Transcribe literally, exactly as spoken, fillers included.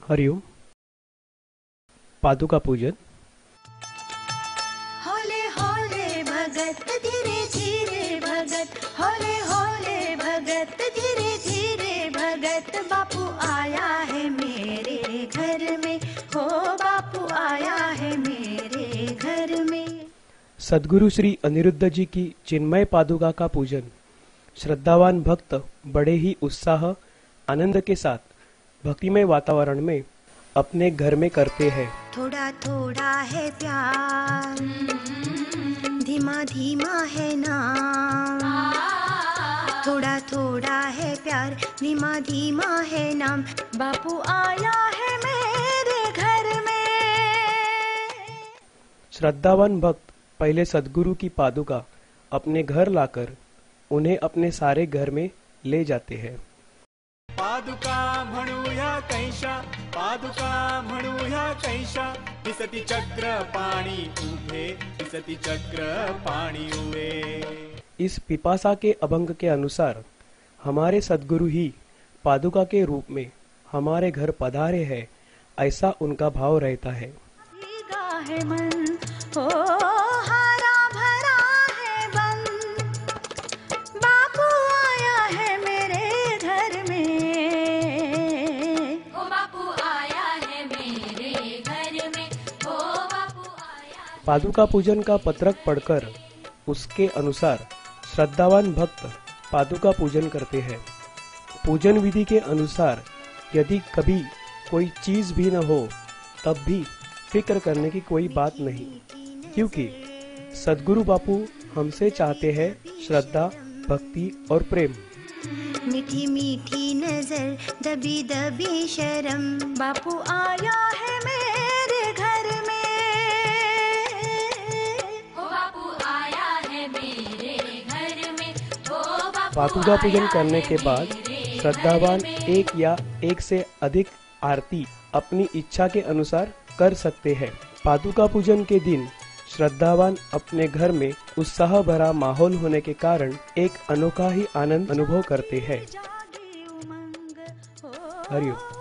हरिओम। पादुका पूजन। होले होले भगत धीरे धीरे भगत, होले होले भगत धीरे धीरे भगत, बापू आया है मेरे घर में, हो बापू आया है मेरे घर में। सद्गुरु श्री अनिरुद्ध जी की चिन्मय पादुका का पूजन श्रद्धावान भक्त बड़े ही उत्साह आनंद के साथ भक्तिमय वातावरण में अपने घर में करते हैं। थोड़ा थोड़ा है प्यार, धीमा धीमा है नाम, थोड़ा थोड़ा है प्यार, धीमा धीमा है नाम, बापू आया है मेरे घर में। श्रद्धावान भक्त पहले सद्गुरु की पादुका अपने घर लाकर उन्हें अपने सारे घर में ले जाते हैं। पादुका म्हणूया कैशा, पादुका म्हणूया कैशा, दिसती चक्र पाणी उभे, दिसती चक्र पाणी उभे। इस पिपासा के अभंग के अनुसार हमारे सद्गुरु ही पादुका के रूप में हमारे घर पधारे हैं, ऐसा उनका भाव रहता है। है मन, ओ हरा भरा है बन, बापू आया है मेरे घर में, ओ बापू आया है मेरे घर में, ओ बापू आया। पादुका पूजन का पत्रक पढ़कर उसके अनुसार श्रद्धावान भक्त पादुका पूजन करते हैं। पूजन विधि के अनुसार यदि कभी कोई चीज भी न हो तब भी फिक्र करने की कोई बात नहीं, क्योंकि सद्गुरु बापू हमसे चाहते हैं श्रद्धा, भक्ति और प्रेम। मीठी मीठी नजर, दबी दबी शर्म, बापू आया है मेरे घर में, ओ बापू आया है मेरे घर में, ओ बापू। पादुका पूजन करने के बाद श्रद्धावान एक या एक से अधिक आरती अपनी इच्छा के अनुसार कर सकते हैं। पादुका पूजन के दिन श्रद्धावान अपने घर में उत्साह भरा माहौल होने के कारण एक अनोखा ही आनंद अनुभव करते हैं। हरिओम।